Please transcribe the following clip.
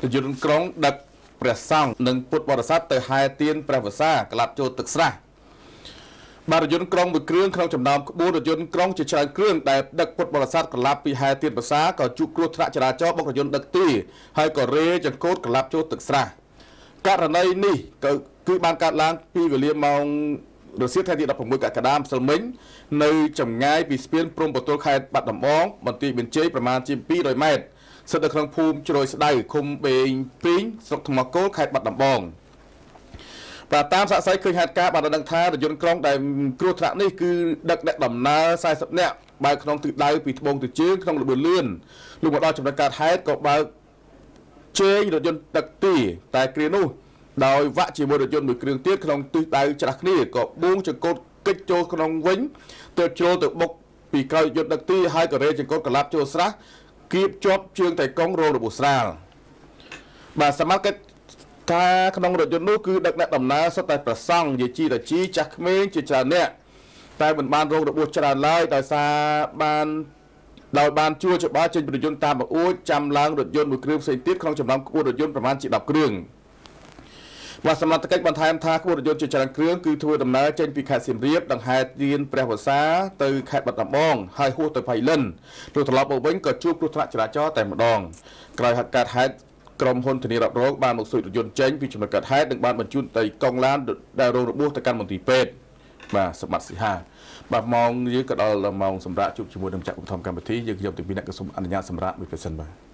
យន្តក្រុងដឹកព្រះសង្ឃនិងពុទ្ធបរិស័ទទៅហែទានព្រះវស្សាក្លាប់ចូលទឹកស្រះបាទរថយន្តក្រុងមួយគ្រឿងក្នុងចំណោមក្បួនរថយន្តក្រុងជាច្រើនគ្រឿងដែលដឹកពុទ្ធបរិស័ទក្លាប់ពីហែទានព្រះវស្សាក៏ជួបគ្រោះថ្នាក់ចរាចរណ៍បុករថយន្តដឹកទីហើយក៏រេចង្កូតក្លាប់ចូលទឹកស្រះករណីនេះគឺបានកើតឡើងពីវេលាម៉ោងរសៀលថ្ងៃទី16កក្កដាម្សិលមិញនៅចម្ងាយពីស្ពានព្រំប្រទល់ខេត្តបាត់ដំបងបន្ទាយមានជ័យប្រមាណជា200ម៉ែត្រស្ថិតនៅក្នុងភូមិជ្រោយស្ដៅឃុំបេងពីងស្រុកថ្មគោលខេត្តបាត់ដំបងបាទតាមសាកសីឃើញហេតុការណ៍បានដឹងថារថយន្តក្រុងដែលគ្រោះថ្នាក់នេះគឺដឹកអ្នកដំណើរ40នាក់បើកក្នុងទិសដៅពីត្បូងទៅជើងក្នុងល្បឿនលឿនលុះមកដល់ចំណុចកើតហេតុក៏បើកជែងរថយន្តដឹកទីតែគ្រានោះដោយវាក់ជាមួយរថយន្តមួយគ្រឿងទៀតក្នុងទិសដៅច្រាស់គ្នាក៏បួងចង្កូតកិច្ចចូលក្នុងវិញទៅចូលទៅបុកពីក្រោយរថយន្តដឹកទីហើយក៏រេចង្កូតក្លាប់ចូលស្រះគៀបជាប់ជើងតែកង់រោលរបួសស្រាលបាទសមត្ថកិច្ចថាក្នុងរថយន្តនោះគឺដឹកអ្នកដំណើរសុទ្ធតែប្រសង់យាជីតាជីចាស់ក្មេងជាច្រើនអ្នកតែមិនបានរងរបួសច្រើនឡើយដោយសារបានជួលច្បាប់ចេញរថយន្តតាមបង្អួចចាំឡើងរថយន្តមួយគ្រឿងផ្សេងទៀតក្នុងចំណោមក្បួនរថយន្តប្រមាណជា10គ្រឿងបាទសមត្ថកិច្ចបន្ថែមថាក្បួនរថយន្តជាច្រើនគ្រឿងគឺធ្វើដំណើរចេញពីខេត្តសៀមរាបដង្ហែទានព្រះវស្សាទៅខេត្តបាត់ដំបងហើយហួសទៅប៉ៃលិនទោះត្រឡប់មកវិញក៏ជួបគ្រោះថ្នាក់ចរាចរណ៍តែម្ដងក្រោយកើតហេតុក្រុមហ៊ុនធានារ៉ាប់រងបានមកស៊ុយរថយន្តចេញពីចំណុចកើតហេតុនិងបានបញ្ជូនទៅកង់ឡានដែលរងរបួសទៅកាន់មន្ទីរពេទ្យបាទសម្បត្តិសិហាបាទម៉ោងយើងក៏ដល់ម៉ោងសម្រាប់ជួបជាមួយនឹងចាក់ឧបត្ថម្ភកម្មវិធីយើងខ្ញុំទាំងពីរអ្នកក៏សូមអនុញ្ញាតសម្រាប់មួយប្រសិនបាទ